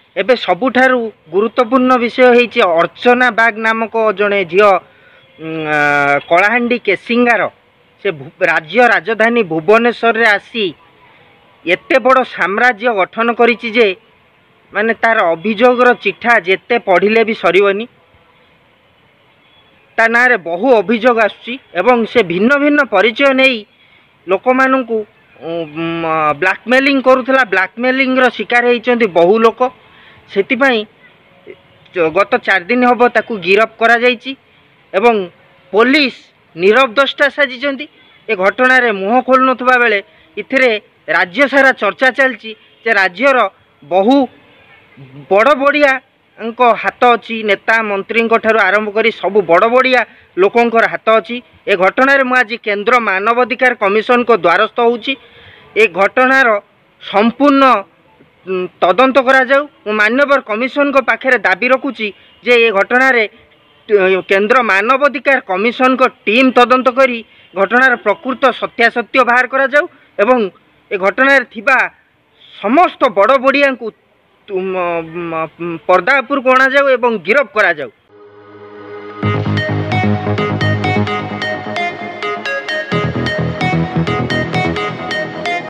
एबे सबुठारु गुरुत्वपूर्ण विषय होइछि अर्चना बाग नामक जड़े झील कलाहांडी केसिंगार से राज्य राजधानी भुवनेश्वर रे आसी एते बड़ साम्राज्य गठन करिछि जे माने तार अभियोगर चिठा जेते पढ़िले भी सरीबनी। ता ना रे बहु अभियोग आसुची एवं से भिन्न भिन्न परिचय नहीं लोक मानू ब्लैकमेलिंग करुला। ब्लैकमेलिंग रो शिकार होइचंती बहु लोक। सेतिपई गत 4 दिन हम ताकू गिरफ करा जाइछि एवं पुलिस नीरव दृष्टा साजिचंती। ए घटना रे मुह खोल नथुबा बेले इथिरे राज्य सारा चर्चा चलछि जे राज्यर बहु बड़ बड़िया हाथ अच्छी नेता मंत्री ठारू आरंभ करी सबु बड़ बड़िया लोकंकर हाथ अच्छी। ए घटना मु आज केंद्र मानवाधिकार कमिशन को द्वारस्थ होउछि। ए घटनार संपूर्ण तदंत करा जाऊ। मु माननीय कमिशन को पाखे दाबी रखुछि जे ए घटना रे केंद्र मानवाधिकार कमिशन को टीम तदंत करी घटनार प्रकृत सत्यासत्य बाहर करा जाऊ एवं ए घटना रे थिबा समस्त बड़ बड़िया पर्दा उपर को अणा जाऊ एवं गिरफ करा जाऊ।